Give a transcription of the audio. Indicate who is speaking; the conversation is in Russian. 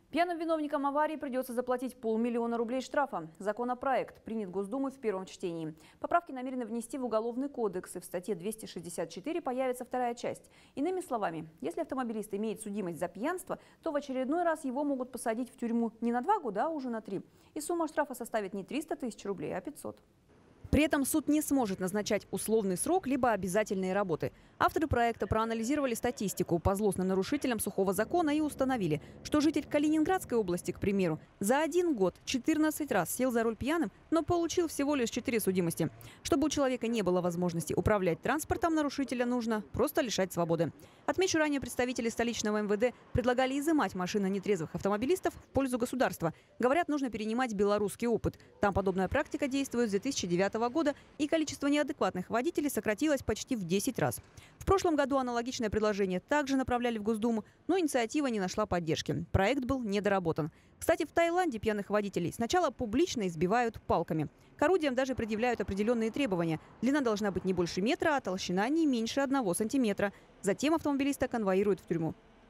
Speaker 1: Пьяным виновникам аварии придется заплатить 500 000 рублей штрафа. Законопроект принят Госдумой в первом чтении. Поправки намерены внести в Уголовный кодекс, и в статье 264 появится вторая часть. Иными словами, если автомобилист имеет судимость за пьянство, то в очередной раз его могут посадить в тюрьму не на 2 года, а уже на 3. И сумма штрафа составит не 300 000 рублей, а 500. При этом суд не сможет назначать условный срок либо обязательные работы. Авторы проекта проанализировали статистику по злостным нарушителям сухого закона и установили, что житель Калининградской области, к примеру, за 1 год 14 раз сел за руль пьяным, но получил всего лишь 4 судимости. Чтобы у человека не было возможности управлять транспортом, нарушителя нужно просто лишать свободы. Отмечу, ранее представители столичного МВД предлагали изымать машины нетрезвых автомобилистов в пользу государства. Говорят, нужно перенимать белорусский опыт. Там подобная практика действует с 2009 года, и количество неадекватных водителей сократилось почти в 10 раз. В прошлом году аналогичное предложение также направляли в Госдуму, но инициатива не нашла поддержки. Проект был недоработан. Кстати, в Таиланде пьяных водителей сначала публично избивают палками. К орудиям даже предъявляют определенные требования. Длина должна быть не больше метра, а толщина не меньше 1 сантиметра. Затем автомобилиста конвоируют в тюрьму.